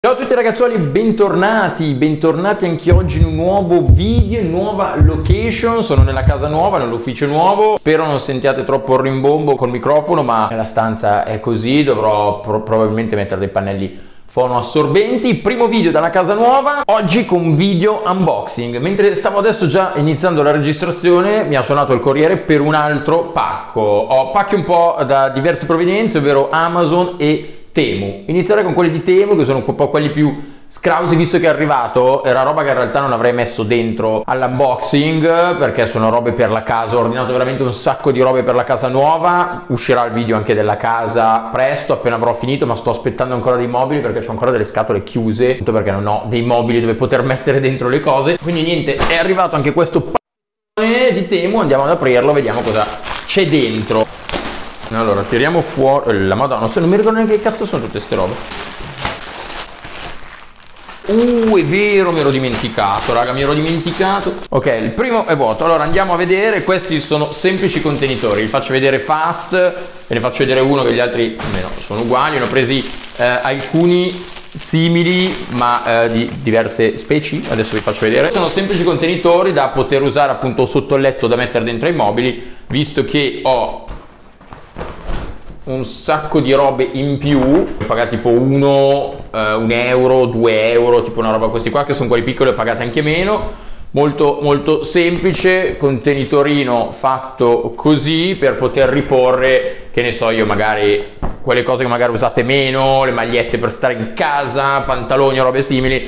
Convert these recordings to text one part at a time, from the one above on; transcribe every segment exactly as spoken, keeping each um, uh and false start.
Ciao a tutti ragazzuoli, bentornati, bentornati anche oggi in un nuovo video, nuova location. Sono nella casa nuova, nell'ufficio nuovo. Spero non sentiate troppo il rimbombo col microfono, ma la stanza è così, dovrò pro probabilmente mettere dei pannelli fonoassorbenti. Primo video dalla casa nuova, oggi con video unboxing. Mentre stavo adesso già iniziando la registrazione mi ha suonato il corriere per un altro pacco. Ho pacchi un po' da diverse provenienze, ovvero Amazon e Temu. Inizierei con quelli di Temu, che sono un po' quelli più scrausi, visto che è arrivato. Era roba che in realtà non avrei messo dentro all'unboxing, perché sono robe per la casa. Ho ordinato veramente un sacco di robe per la casa nuova. Uscirà il video anche della casa presto, appena avrò finito, ma sto aspettando ancora dei mobili perché ho ancora delle scatole chiuse, perché non ho dei mobili dove poter mettere dentro le cose. Quindi niente, è arrivato anche questo paccone di Temu. Andiamo ad aprirlo, vediamo cosa c'è dentro. Allora, tiriamo fuori la madonna, non mi ricordo neanche che cazzo sono tutte ste robe. Uh, è vero, mi ero dimenticato, raga, mi ero dimenticato. Ok, il primo è vuoto. Allora andiamo a vedere. Questi sono semplici contenitori. Vi faccio vedere fast, ve ne faccio vedere uno che gli altri almeno sono uguali. Ne ho presi eh, alcuni simili ma eh, di diverse specie. Adesso vi faccio vedere. Sono semplici contenitori da poter usare appunto sotto il letto, da mettere dentro ai mobili, visto che ho un sacco di robe in più. Pagate tipo uno, eh, un euro, due euro, tipo una roba. Questi qua che sono quelli piccoli ho pagate anche meno. Molto molto semplice, contenitorino fatto così per poter riporre, che ne so io, magari quelle cose che magari usate meno, le magliette per stare in casa, pantaloni o robe simili,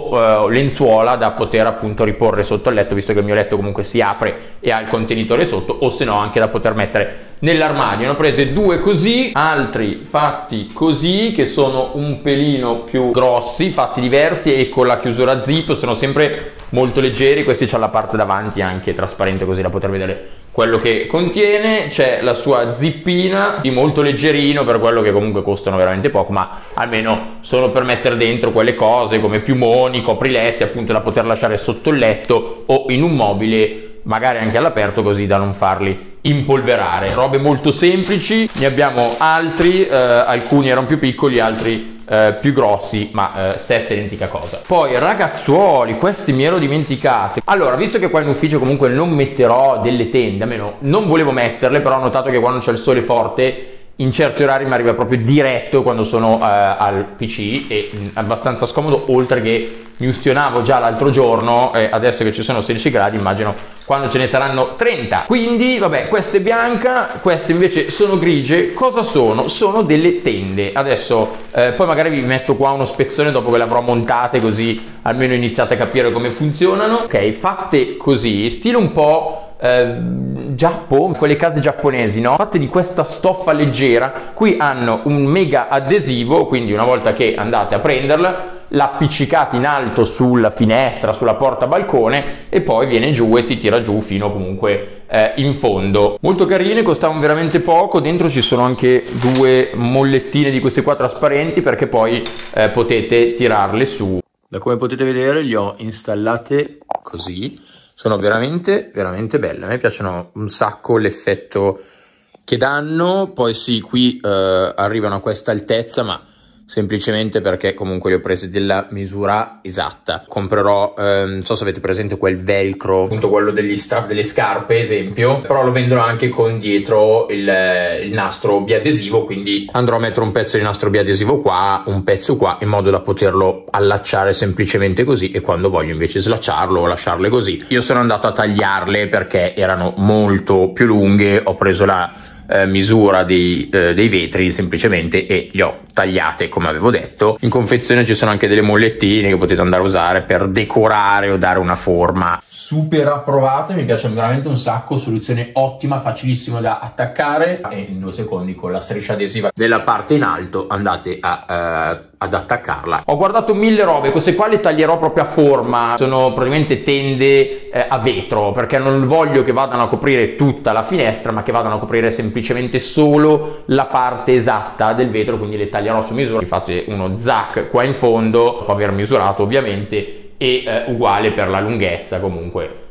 o uh, lenzuola da poter appunto riporre sotto il letto, visto che il mio letto comunque si apre e ha il contenitore sotto, o se no anche da poter mettere nell'armadio. Ne ho prese due così, altri fatti così, che sono un pelino più grossi, fatti diversi e con la chiusura zip. Sono sempre molto leggeri. Questi c'ha la parte davanti anche trasparente, così da poter vedere quello che contiene. C'è la sua zippina, di molto leggerino per quello che comunque costano veramente poco, ma almeno sono per mettere dentro quelle cose come piumoni, copriletti, appunto da poter lasciare sotto il letto o in un mobile, magari anche all'aperto, così da non farli impolverare. Robe molto semplici. Ne abbiamo altri, eh, alcuni erano più piccoli, altri eh, più grossi, ma eh, stessa identica cosa. Poi ragazzuoli, questi mi ero dimenticati. Allora, visto che qua in ufficio comunque non metterò delle tende, almeno non volevo metterle, però ho notato che quando c'è il sole forte in certi orari mi arriva proprio diretto quando sono uh, al P C, e mh, abbastanza scomodo, oltre che mi ustionavo già l'altro giorno, e adesso che ci sono sedici gradi immagino quando ce ne saranno trenta. Quindi vabbè, questa è bianca, queste invece sono grigie. Cosa sono? Sono delle tende. Adesso eh, poi magari vi metto qua uno spezzone dopo che le avrò montate, così almeno iniziate a capire come funzionano. Ok, fatte così, stile un po' Eh, Giappo, quelle case giapponesi, no? Fatte di questa stoffa leggera. Qui hanno un mega adesivo, quindi una volta che andate a prenderla l'appiccicate in alto sulla finestra, sulla porta balcone, e poi viene giù e si tira giù fino comunque eh, in fondo. Molto carine, costavano veramente poco. Dentro ci sono anche due mollettine di queste qua trasparenti, perché poi eh, potete tirarle su. Da come potete vedere li ho installate così. Sono veramente, veramente belle. A me piacciono un sacco l'effetto che danno. Poi sì, qui eh, arrivano a questa altezza, ma semplicemente perché comunque le ho prese della misura esatta. Comprerò, eh, non so se avete presente quel velcro, appunto quello degli strap delle scarpe, esempio, però lo vendono anche con dietro il, il nastro biadesivo, quindi andrò a mettere un pezzo di nastro biadesivo qua, un pezzo qua, in modo da poterlo allacciare semplicemente così, e quando voglio invece slacciarlo o lasciarle così. Io sono andato a tagliarle perché erano molto più lunghe, ho preso la Eh, misura dei, eh, dei vetri semplicemente e li ho tagliate come avevo detto. In confezione ci sono anche delle mollettine che potete andare a usare per decorare o dare una forma. Super approvate, mi piacciono veramente un sacco. Soluzione ottima, facilissimo da attaccare, e in due secondi con la striscia adesiva della parte in alto andate a, eh, ad attaccarla. Ho guardato mille robe, queste qua le taglierò proprio a forma. Sono praticamente tende eh, a vetro, perché non voglio che vadano a coprire tutta la finestra, ma che vadano a coprire semplicemente solo la parte esatta del vetro, quindi le taglierò su misura. Fate uno zac qua in fondo dopo aver misurato ovviamente, e eh, uguale per la lunghezza comunque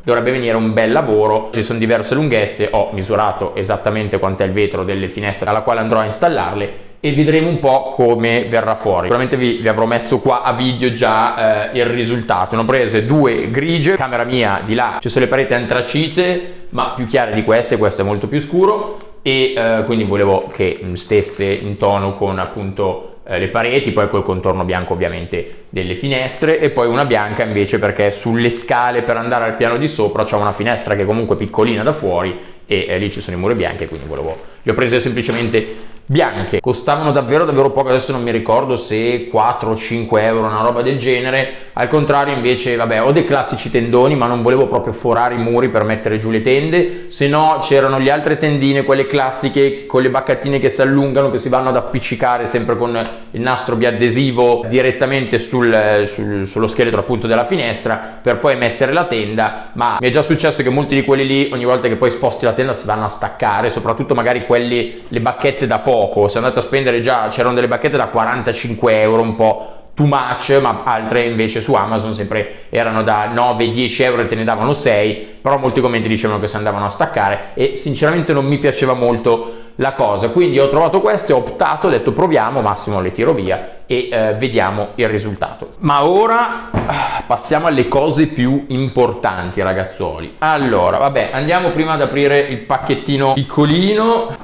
dovrebbe venire un bel lavoro. Ci sono diverse lunghezze, ho misurato esattamente quant'è il vetro delle finestre alla quale andrò a installarle e vedremo un po' come verrà fuori. Sicuramente vi, vi avrò messo qua a video già eh, il risultato. Ne ho prese due grigie, camera mia di là ci sono le pareti antracite ma più chiare di queste, questo è molto più scuro, e eh, quindi volevo che stesse in tono con appunto eh, le pareti, poi col contorno bianco ovviamente delle finestre, e poi una bianca invece perché sulle scale per andare al piano di sopra c'è una finestra che è comunque piccolina da fuori e eh, lì ci sono i muri bianchi, quindi volevo, le ho prese semplicemente bianche. Costavano davvero davvero poco, adesso non mi ricordo se quattro o cinque euro, una roba del genere. Al contrario invece, vabbè, ho dei classici tendoni ma non volevo proprio forare i muri per mettere giù le tende, se no c'erano le altre tendine, quelle classiche con le baccattine che si allungano, che si vanno ad appiccicare sempre con il nastro biadesivo direttamente sul, sul, sullo scheletro appunto della finestra per poi mettere la tenda. Ma mi è già successo che molti di quelli lì, ogni volta che poi sposti la tenda, si vanno a staccare, soprattutto magari quelli, le bacchette da poco. Se andate a spendere, già c'erano delle bacchette da quarantacinque euro, un po' too much, ma altre invece su Amazon sempre erano da nove dieci euro e te ne davano sei, però molti commenti dicevano che si andavano a staccare e sinceramente non mi piaceva molto la cosa, quindi ho trovato queste, ho optato, ho detto proviamo, massimo le tiro via e eh, vediamo il risultato. Ma ora passiamo alle cose più importanti, ragazzuoli. Allora, vabbè, andiamo prima ad aprire il pacchettino piccolino.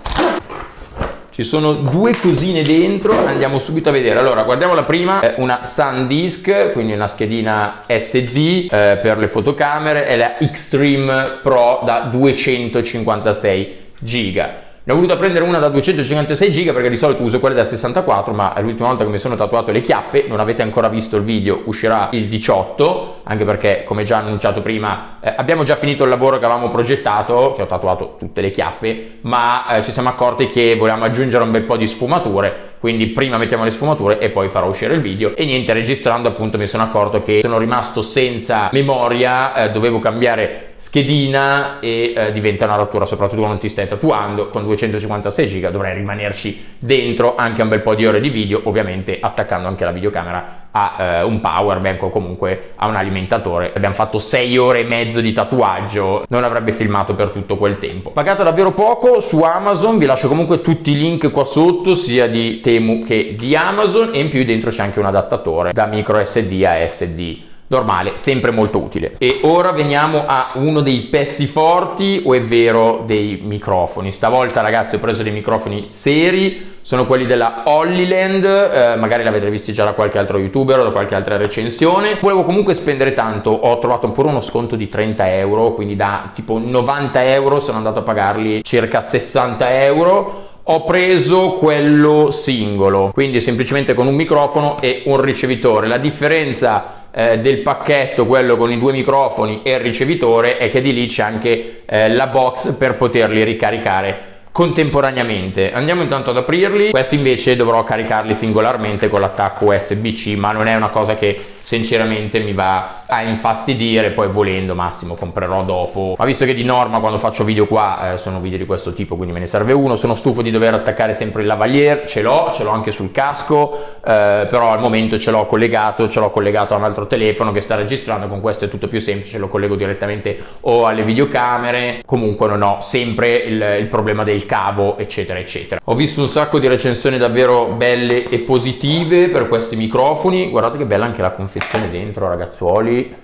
Ci sono due cosine dentro, andiamo subito a vedere. Allora, guardiamo la prima, è una SanDisk, quindi una schedina S D eh, per le fotocamere, è la Xtreme Pro da duecentocinquantasei giga. Ne ho voluto prendere una da duecentocinquantasei giga perché di solito uso quelle da sessantaquattro, ma è l'ultima volta che mi sono tatuato le chiappe. Non avete ancora visto il video, uscirà il diciotto, anche perché come già annunciato prima eh, abbiamo già finito il lavoro che avevamo progettato, che ho tatuato tutte le chiappe, ma eh, ci siamo accorti che volevamo aggiungere un bel po' di sfumature, quindi prima mettiamo le sfumature e poi farò uscire il video. E niente, registrando appunto mi sono accorto che sono rimasto senza memoria, eh, dovevo cambiare schedina e eh, diventa una rottura, soprattutto quando ti stai tatuando. Con duecentocinquantasei giga dovrei rimanerci dentro anche un bel po' di ore di video, ovviamente attaccando anche la videocamera a eh, un power bank o comunque a un alimentatore. Abbiamo fatto sei ore e mezzo di tatuaggio, non avrebbe filmato per tutto quel tempo. Pagato davvero poco su Amazon, vi lascio comunque tutti i link qua sotto, sia di Temu che di Amazon, e in più dentro c'è anche un adattatore da micro S D a S D normale, sempre molto utile. E ora veniamo a uno dei pezzi forti, o è vero dei microfoni. Stavolta ragazzi ho preso dei microfoni seri, sono quelli della Hollyland, eh, magari l'avete visti già da qualche altro youtuber o da qualche altra recensione. Volevo comunque spendere tanto, ho trovato pure uno sconto di trenta euro, quindi da tipo novanta euro sono andato a pagarli circa sessanta euro. Ho preso quello singolo, quindi semplicemente con un microfono e un ricevitore. La differenza eh, del pacchetto, quello con i due microfoni e il ricevitore, è che di lì c'è anche eh, la box per poterli ricaricare contemporaneamente. Andiamo intanto ad aprirli. Questi invece dovrò caricarli singolarmente con l'attacco U S B C, ma non è una cosa che sinceramente mi va a infastidire, poi volendo massimo comprerò dopo. Ma visto che di norma quando faccio video qua eh, sono video di questo tipo, quindi me ne serve uno. Sono stufo di dover attaccare sempre il lavalier, ce l'ho, ce l'ho anche sul casco, eh, però al momento ce l'ho collegato, ce l'ho collegato a un altro telefono che sta registrando. Con questo è tutto più semplice, lo collego direttamente o alle videocamere, comunque non ho sempre il, il problema del cavo eccetera eccetera. Ho visto un sacco di recensioni davvero belle e positive per questi microfoni. Guardate che bella anche la confezione dentro, ragazzuoli,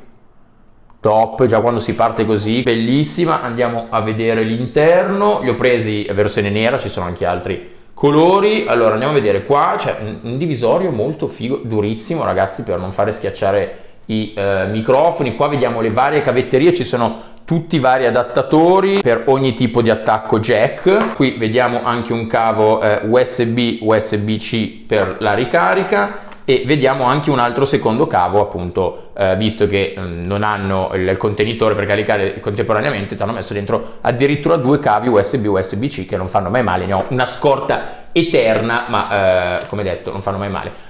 top, già quando si parte così, bellissima. Andiamo a vedere l'interno. Li ho presi a versione nera, ci sono anche altri colori. Allora andiamo a vedere, qua c'è un, un divisorio molto figo, durissimo ragazzi, per non fare schiacciare i eh, microfoni. Qua vediamo le varie cavetterie, ci sono tutti i vari adattatori per ogni tipo di attacco jack. Qui vediamo anche un cavo eh, U S B U S B C per la ricarica, e vediamo anche un altro secondo cavo, appunto eh, visto che mh, non hanno il, il contenitore per caricare contemporaneamente, ti hanno messo dentro addirittura due cavi U S B U S B C che non fanno mai male. Ne ho una scorta eterna, ma eh, come detto non fanno mai male.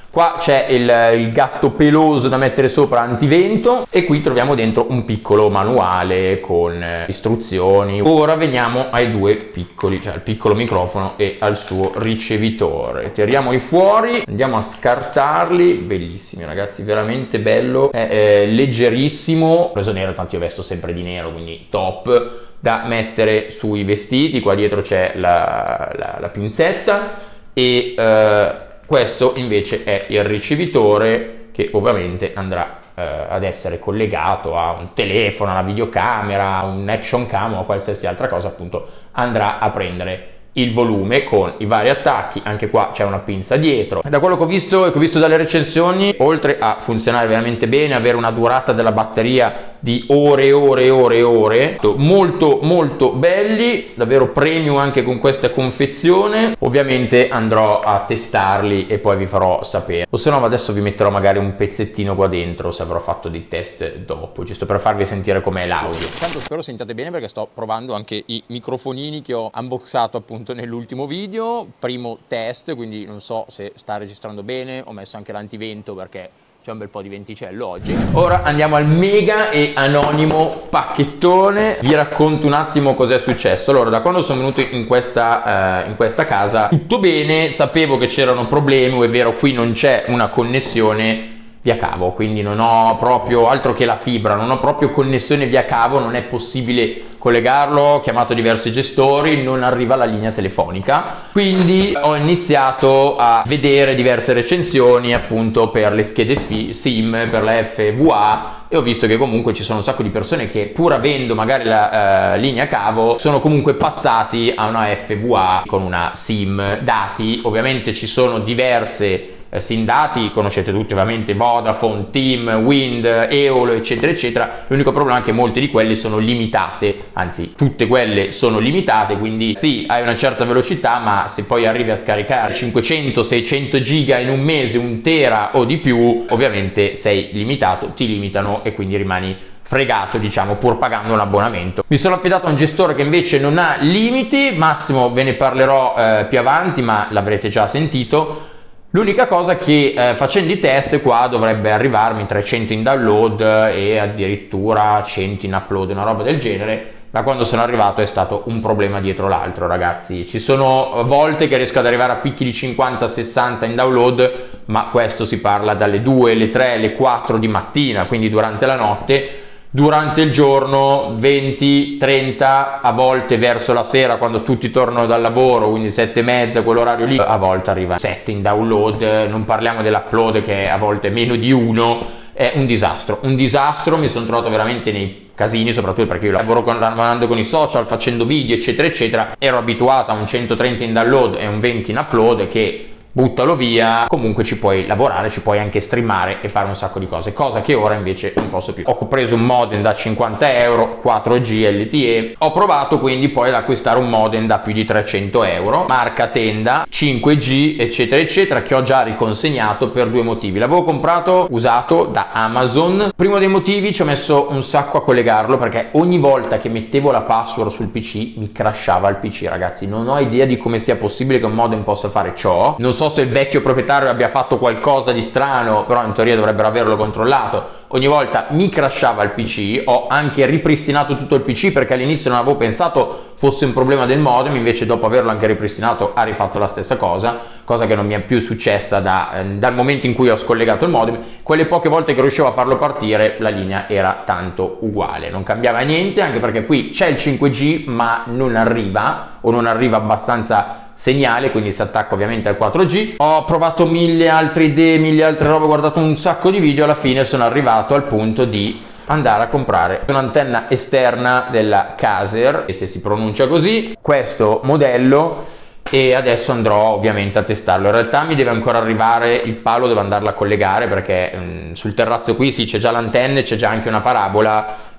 Qua c'è il, il gatto peloso da mettere sopra antivento e qui troviamo dentro un piccolo manuale con istruzioni. Ora veniamo ai due piccoli, cioè al piccolo microfono e al suo ricevitore. Tiriamoli fuori, andiamo a scartarli. Bellissimi ragazzi, veramente bello, è, è leggerissimo, ho preso nero, tanto io vesto sempre di nero, quindi top, da mettere sui vestiti. Qua dietro c'è la, la, la pinzetta e eh, questo invece è il ricevitore che ovviamente andrà eh, ad essere collegato a un telefono, a una videocamera, a un action cam o a qualsiasi altra cosa, appunto andrà a prendere il volume con i vari attacchi. Anche qua c'è una pinza dietro. Da quello che ho visto e che ho visto dalle recensioni, oltre a funzionare veramente bene, avere una durata della batteria di ore e ore e ore e ore, molto molto belli, davvero premium anche con questa confezione. Ovviamente andrò a testarli e poi vi farò sapere, o se no adesso vi metterò magari un pezzettino qua dentro se avrò fatto dei test dopo, giusto per farvi sentire com'è l'audio. Tanto spero sentiate bene, perché sto provando anche i microfonini che ho unboxato appunto nell'ultimo video, primo test, quindi non so se sta registrando bene. Ho messo anche l'antivento perché c'è un bel po' di venticello oggi. Ora andiamo al mega e anonimo pacchettone. Vi racconto un attimo cos'è successo. Allora, da quando sono venuto in questa, uh, in questa casa tutto bene, sapevo che c'erano problemi, è vero, qui non c'è una connessione via cavo, quindi non ho proprio altro che la fibra, non ho proprio connessione via cavo, non è possibile collegarlo. Ho chiamato diversi gestori, non arriva la linea telefonica, quindi ho iniziato a vedere diverse recensioni appunto per le schede SIM, per la F V A, e ho visto che comunque ci sono un sacco di persone che, pur avendo magari la uh, linea cavo, sono comunque passati a una F V A con una SIM dati. Ovviamente ci sono diverse SIM dati, conoscete tutti ovviamente, Vodafone, TIM, Wind, Eolo, eccetera eccetera. L'unico problema è che molte di quelle sono limitate, anzi tutte quelle sono limitate, quindi sì, hai una certa velocità, ma se poi arrivi a scaricare cinquecento seicento giga in un mese, un tera o di più, ovviamente sei limitato, ti limitano e quindi rimani fregato, diciamo, pur pagando un abbonamento. Mi sono affidato a un gestore che invece non ha limiti. Massimo ve ne parlerò eh, più avanti, ma l'avrete già sentito. L'unica cosa che eh, facendo i test qua dovrebbe arrivarmi trecento in download e addirittura cento in upload, una roba del genere. Da quando sono arrivato è stato un problema dietro l'altro, ragazzi. Ci sono volte che riesco ad arrivare a picchi di cinquanta sessanta in download, ma questo si parla dalle due, le tre, le quattro di mattina, quindi durante la notte. Durante il giorno venti trenta, a volte verso la sera quando tutti tornano dal lavoro, quindi sette e mezza, quell'orario lì, a volte arriva sette in download. Non parliamo dell'upload che a volte è meno di uno. È un disastro, un disastro. Mi sono trovato veramente nei casini, soprattutto perché io lavoro con, lavorando con i social, facendo video eccetera eccetera. Ero abituato a un centotrenta in download e un venti in upload, che buttalo via, comunque ci puoi lavorare, ci puoi anche streamare e fare un sacco di cose, cosa che ora invece non posso più. Ho preso un modem da cinquanta euro, quattro G L T E, ho provato quindi poi ad acquistare un modem da più di trecento euro, marca Tenda, cinque G eccetera eccetera, che ho già riconsegnato per due motivi. L'avevo comprato usato da Amazon. Primo dei motivi, ci ho messo un sacco a collegarlo perché ogni volta che mettevo la password sul P C mi crashava il P C, ragazzi. Non ho idea di come sia possibile che un modem possa fare ciò. Non so se il vecchio proprietario abbia fatto qualcosa di strano, però in teoria dovrebbero averlo controllato. Ogni volta mi crashava il P C. Ho anche ripristinato tutto il P C perché all'inizio non avevo pensato fosse un problema del modem, invece dopo averlo anche ripristinato ha rifatto la stessa cosa, cosa che non mi è più successa da, eh, dal momento in cui ho scollegato il modem. Quelle poche volte che riuscivo a farlo partire la linea era tanto uguale, non cambiava niente, anche perché qui c'è il cinque G ma non arriva, o non arriva abbastanza segnale, quindi si attacca ovviamente al quattro G. Ho provato mille altre idee, mille altre robe, ho guardato un sacco di video, alla fine sono arrivato al punto di andare a comprare un'antenna esterna della Caser, e se si pronuncia così, questo modello, e adesso andrò ovviamente a testarlo. In realtà mi deve ancora arrivare il palo, devo andarla a collegare perché mh, sul terrazzo qui sì, c'è già l'antenna e c'è già anche una parabola,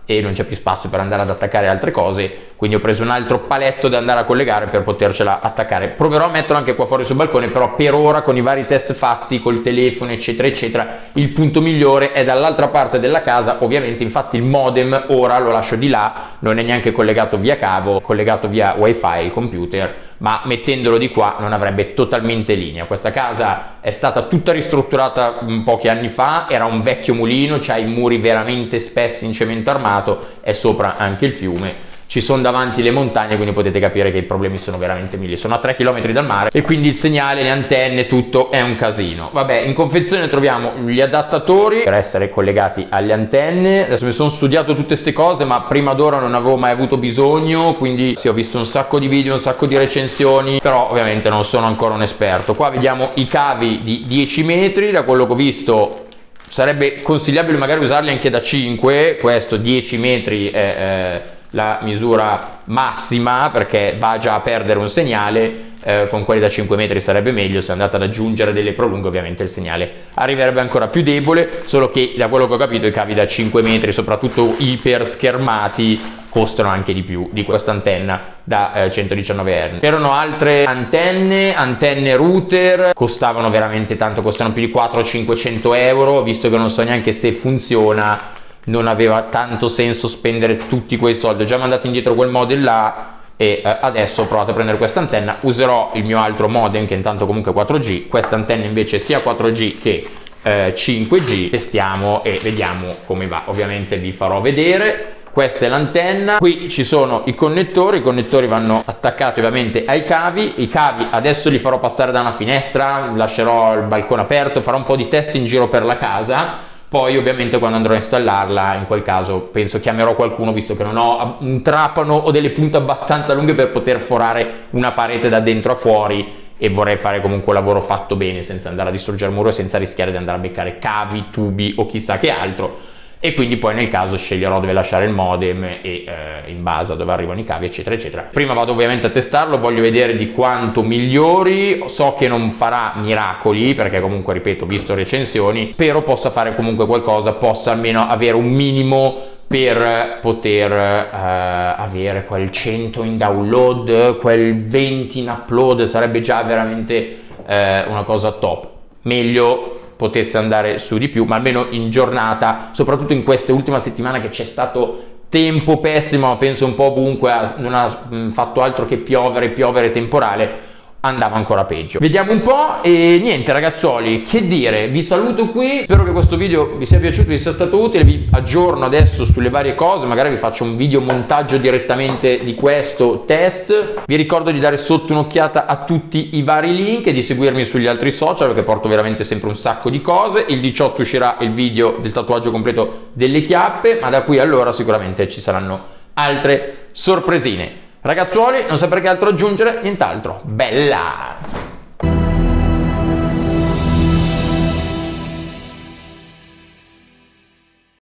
e non c'è più spazio per andare ad attaccare altre cose, quindi ho preso un altro paletto da andare a collegare per potercela attaccare. Proverò a metterlo anche qua fuori sul balcone, però per ora con i vari test fatti col telefono eccetera eccetera il punto migliore è dall'altra parte della casa, ovviamente. Infatti il modem ora lo lascio di là, non è neanche collegato via cavo, collegato via wifi il computer, ma mettendolo di qua non avrebbe totalmente linea. Questa casa è stata tutta ristrutturata pochi anni fa, era un vecchio mulino, c'ha i muri veramente spessi in cemento armato, è sopra anche il fiume, ci sono davanti le montagne, quindi potete capire che i problemi sono veramente mille. Sono a tre chilometri dal mare e quindi il segnale, le antenne, tutto è un casino. Vabbè, in confezione troviamo gli adattatori per essere collegati alle antenne. Adesso mi sono studiato tutte queste cose, ma prima d'ora non avevo mai avuto bisogno, quindi sì, ho visto un sacco di video, un sacco di recensioni, però ovviamente non sono ancora un esperto. Qua vediamo i cavi di dieci metri, da quello che ho visto sarebbe consigliabile magari usarli anche da cinque, questo dieci metri è eh, la misura massima perché va già a perdere un segnale. Eh, con quelli da cinque metri sarebbe meglio, se andate ad aggiungere delle prolunghe ovviamente il segnale arriverebbe ancora più debole, solo che da quello che ho capito i cavi da cinque metri, soprattutto iper schermati, costano anche di più di questa antenna da eh, centodiciannove hertz. C'erano altre antenne, antenne router, costavano veramente tanto, costano più di quattrocento cinquecento euro, visto che non so neanche se funziona, non aveva tanto senso spendere tutti quei soldi. Ho già mandato indietro quel modem là e eh, adesso ho provato a prendere questa antenna. Userò il mio altro modem che intanto comunque è quattro G, questa antenna invece sia quattro G che eh, cinque G. Testiamo e vediamo come va, ovviamente vi farò vedere. Questa è l'antenna, qui ci sono i connettori, i connettori vanno attaccati ovviamente ai cavi, i cavi adesso li farò passare da una finestra, lascerò il balcone aperto, farò un po' di test in giro per la casa. Poi ovviamente quando andrò a installarla, in quel caso penso chiamerò qualcuno, visto che non ho un trapano o delle punte abbastanza lunghe per poter forare una parete da dentro a fuori, e vorrei fare comunque un lavoro fatto bene senza andare a distruggere il muro e senza rischiare di andare a beccare cavi, tubi o chissà che altro. E quindi poi nel caso sceglierò dove lasciare il modem e eh, in base a dove arrivano i cavi eccetera eccetera. Prima vado ovviamente a testarlo, voglio vedere di quanto migliori. So che non farà miracoli perché comunque, ripeto, visto recensioni, spero possa fare comunque qualcosa, possa almeno avere un minimo per poter eh, avere quel cento in download, quel venti in upload, sarebbe già veramente eh, una cosa top. Meglio potesse andare su di più, ma almeno in giornata, soprattutto in queste ultime settimane che c'è stato tempo pessimo, ma penso un po' ovunque, non ha mh, fatto altro che piovere, piovere temporale, andava ancora peggio. Vediamo un po' e niente ragazzuoli, che dire, vi saluto qui, spero che questo video vi sia piaciuto, vi sia stato utile, vi aggiorno adesso sulle varie cose, magari vi faccio un video montaggio direttamente di questo test. Vi ricordo di dare sotto un'occhiata a tutti i vari link e di seguirmi sugli altri social perché porto veramente sempre un sacco di cose. Il diciotto uscirà il video del tatuaggio completo delle chiappe, ma da qui allora sicuramente ci saranno altre sorpresine. Ragazzuoli, non saprei che altro aggiungere, nient'altro. Bella!